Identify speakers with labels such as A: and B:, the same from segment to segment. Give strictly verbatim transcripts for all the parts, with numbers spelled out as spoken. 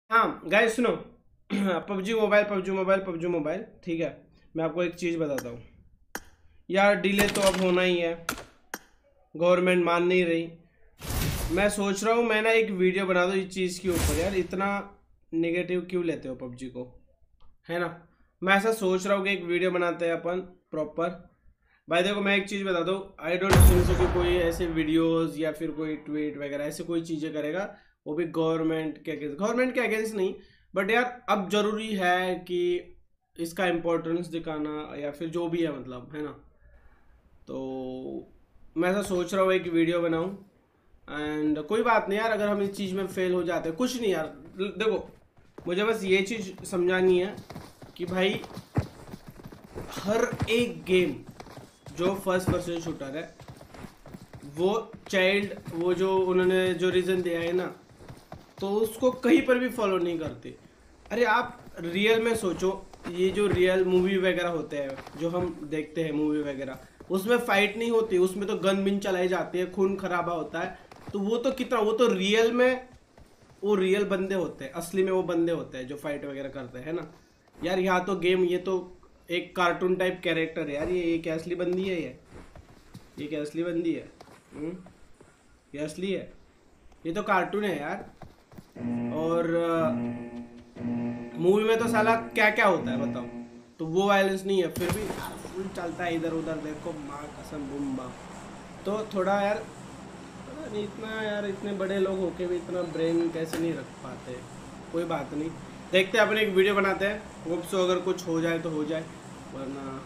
A: हाँ गाइस सुनो, PUBG mobile PUBG mobile PUBG mobile ठीक है। मैं आपको एक चीज़ बताता हूँ यार, डिले तो अब होना ही है, गवर्नमेंट मान नहीं रही। मैं सोच रहा हूँ मैं ना एक वीडियो बना दूँ इस चीज़ के ऊपर। यार इतना नेगेटिव क्यों लेते हो पबजी को, है ना। मैं ऐसा सोच रहा हूँ कि एक वीडियो बनाते हैं अपन प्रॉपर। भाई देखो मैं एक चीज़ बता दूँ, आई डोंट थिंक सो कि कोई ऐसे वीडियोस या फिर कोई ट्वीट वगैरह ऐसे कोई चीज़ें करेगा, वो भी गवर्नमेंट के अगेंस्ट। गवर्नमेंट के अगेंस्ट नहीं, बट यार अब जरूरी है कि इसका इम्पोर्टेंस दिखाना या फिर जो भी है, मतलब है ना। तो मैं ऐसा सोच रहा हूँ एक वीडियो बनाऊँ। एंड कोई बात नहीं यार, अगर हम इस चीज़ में फेल हो जाते हैं कुछ नहीं यार। देखो मुझे बस ये चीज़ समझानी है कि भाई हर एक गेम जो फर्स्ट पर्सन शूटर है, वो चाइल्ड, वो जो उन्होंने जो रीज़न दिया है ना, तो उसको कहीं पर भी फॉलो नहीं करते। अरे आप रियल में सोचो, ये जो रियल मूवी वगैरह होते हैं जो हम देखते हैं मूवी वगैरह, उसमें फाइट नहीं होती, उसमें तो गन बिन चलाई जाती है, खून खराबा होता है। तो वो तो कितना, वो तो रियल में वो रियल बंदे होते हैं, असली में वो बंदे होते हैं जो फाइट वगैरह करते हैं ना। यार यहाँ तो गेम, ये तो एक कार्टून टाइप कैरेक्टर है यार। ये ये क्या असली बंदी है? ये ये क्या असली बंदी है? हुँ? ये असली है? ये तो कार्टून है यार। और मूवी में तो साला क्या क्या होता है बताओ। तो वो वायलेंस नहीं है, फिर भी यार फुल चलता है इधर उधर, देखो माँ कसम बूम बा। तो थोड़ा यार पता नहीं, इतना यार इतने बड़े लोग होके भी इतना ब्रेन कैसे नहीं रख पाते। कोई बात नहीं, देखते हैं अपन एक वीडियो बनाते हैं। होप सो अगर कुछ हो जाए तो हो जाए, वरना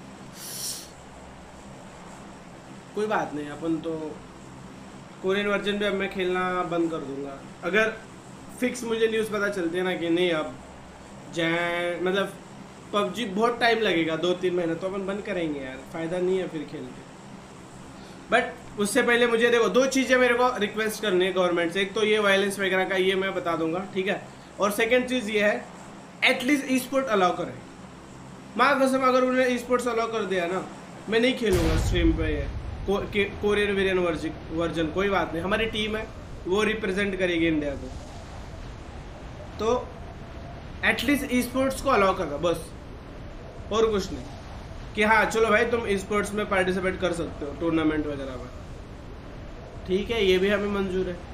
A: कोई बात नहीं। अपन तो कोरियन वर्जन भी अब मैं खेलना बंद कर दूंगा अगर फिक्स मुझे न्यूज़ पता चलती है ना कि नहीं अब जैन, मतलब पबजी बहुत टाइम लगेगा, दो तीन महीने, तो अपन बंद करेंगे यार, फ़ायदा नहीं है फिर खेल के। बट उससे पहले मुझे देखो दो चीज़ें मेरे को रिक्वेस्ट करनी है गवर्नमेंट से। एक तो ये वायलेंस वगैरह का ये मैं बता दूंगा, ठीक है। और सेकेंड चीज़ ये है, एटलीस्ट ई स्पोर्ट अलाउ करें। माँ कसम अगर उन्हें ई स्पोर्ट्स अलाउ कर दिया ना, मैं नहीं खेलूंगा स्ट्रीम पे ये को, कोरियन वेरियन वर्जन। कोई बात नहीं, हमारी टीम है, वो रिप्रेजेंट करेगी इंडिया को। तो एटलीस्ट ई स्पोर्ट्स को अलाउ करना बस, और कुछ नहीं। कि हाँ चलो भाई तुम ई स्पोर्ट्स में पार्टिसिपेट कर सकते हो टूर्नामेंट वगैरह में, ठीक है, ये भी हमें मंजूर है।